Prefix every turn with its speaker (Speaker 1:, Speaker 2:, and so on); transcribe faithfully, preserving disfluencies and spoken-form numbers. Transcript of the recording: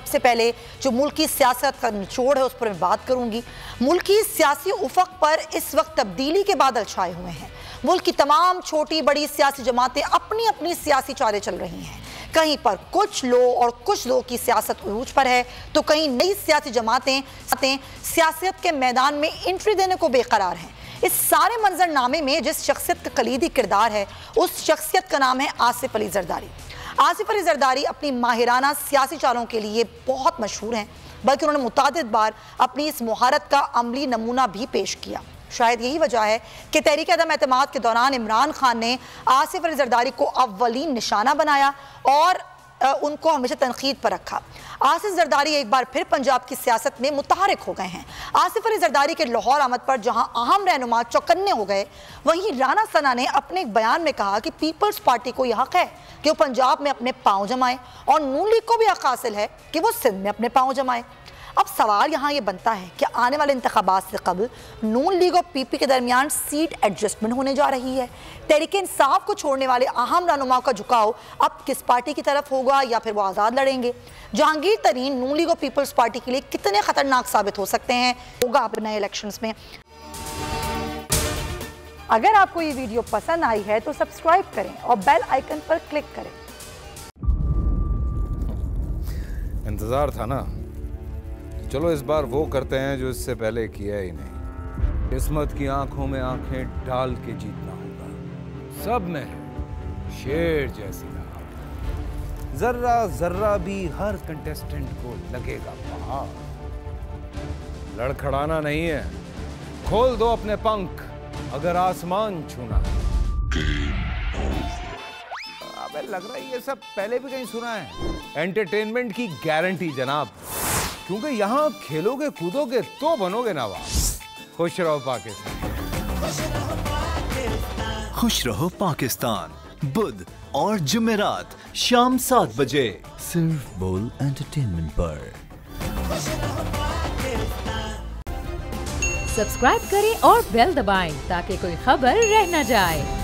Speaker 1: सबसे पहले जो मुल्क की सियासत का निचोड़ है उस पर मैं बात करूंगी। मुल्क की सियासी उफक पर इस वक्त तब्दीली के बादल छाए हुए हैं। मुल्क की तमाम छोटी बड़ी सियासी जमातें अपनी अपनी सियासी चालें चल रही हैं। कहीं पर कुछ लोग और कुछ लोग की सियासत उरूज पर है तो कहीं नई सियासी जमातें सियासत के मैदान में एंट्री देने को बेकरार हैं। इस सारे मंजरनामे में जिस शख्सियत का कलीदी किरदार है उस शख्सियत का नाम है आसिफ अली जरदारी। आसिफ अली जरदारी अपनी माहिराना सियासी चालों के लिए बहुत मशहूर हैं, बल्कि उन्होंने मुतादिद बार अपनी इस मुहारत का अमली नमूना भी पेश किया। शायद यही वजह है कि तहरीक अदम एतमाद के दौरान इमरान खान ने आसिफ अली जरदारी को अव्वलीन निशाना बनाया और उनको हमेशा तनकीद पर रखा। आसिफ जरदारी एक बार फिर पंजाब की सियासत में मुतहरिक हो गए हैं। आसिफ अली जरदारी के लाहौर आमद पर जहां अहम रहनुमा चौकन्ने हो गए, वहीं राना सना ने अपने एक बयान में कहा कि पीपल्स पार्टी को यह हक है कि वो पंजाब में अपने पांव जमाए और नून लीग को भी हक हासिल है कि वो सिंध में अपने पांव जमाए। अब सवाल यहाँ ये बनता है कि आने वाले इंतखाबात से कबल नून लीग और पीपी के दरमियान सीट एडजस्टमेंट होने जा रही है। तहरीक इंसाफ को छोड़ने वाले अहम रहनुमाओं का झुकाव अब किस पार्टी की तरफ होगा या फिर वो आज़ाद लड़ेंगे? जहांगीर तरीन नून लीग और पीपल्स पार्टी के लिए कितने खतरनाक साबित हो सकते हैं होगा अब नए इलेक्शंस में। अगर आपको ये वीडियो पसंद आई है तो सब्सक्राइब करें और बेल आइकन पर क्लिक करें।
Speaker 2: इंतजार था ना, चलो इस बार वो करते हैं जो इससे पहले किया ही नहीं। किस्मत की आंखों में आंखें डाल के जीतना होगा। सब में शेर जैसी राह, जर्रा जर्रा भी हर कंटेस्टेंट को लगेगा पहाड़। लड़खड़ाना नहीं है, खोल दो अपने पंख अगर आसमान छूना है। अबे लग रहा है ये सब पहले भी कहीं सुना है। एंटरटेनमेंट की गारंटी जनाब, क्योंकि यहाँ खेलोगे कूदोगे तो बनोगे नवाब। खुश रहो पाकिस्तान।
Speaker 3: खुश रहो पाकिस्तान बुध और जुमेरात शाम सात बजे सिर्फ बोल एंटरटेनमेंट पर।
Speaker 4: सब्सक्राइब करें और बेल दबाएं ताकि कोई खबर रह न जाए।